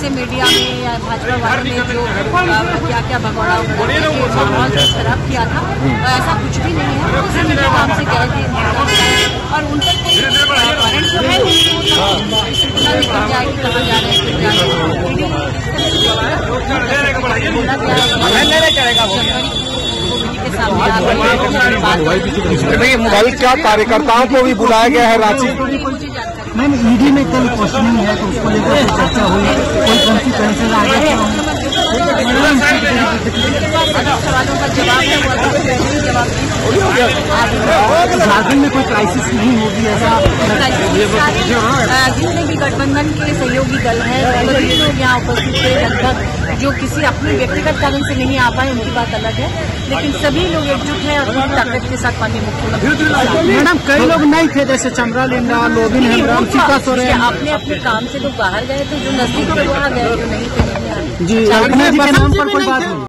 से मीडिया में या भाजपा वालों ने जो क्या क्या भगौड़ा माहौल जो खराब किया था, ऐसा कुछ भी नहीं है। उसी के काम से गए थे और उन तक वारंट जो है सूचना निकल जाएगी कहाँ जा रहे हैं, मोबाइल क्या कार्यकर्ताओं को भी बुलाया गया है रांची? मैम ईडी में कल क्वेश्चनिंग है तो उसको लेकर चर्चा हुई, कोई कॉन्सिक्वेंसेस आ गए सवालों का जवाब झारखंड में कोई क्राइसिस नहीं होगी ऐसा? जितने भी गठबंधन के सहयोगी दल हैं सभी लोग यहाँ उपस्थित थे, लगभग जो किसी अपने व्यक्तिगत कारण से नहीं आ पाए उनकी बात अलग है, लेकिन सभी लोग एकजुट हैं और पूरी ताकत के साथ माननीय मुख्यमंत्री। मैडम कई लोग नहीं थे, जैसे चंद्रा लिंडा, लोबिन हेम्ब्रम, सीता सोरेन, अपने अपने काम से लोग बाहर गए थे, जो नजदीक थे वहाँ गए, जो नहीं थे जी, अपने नाम पर कोई बात नहीं।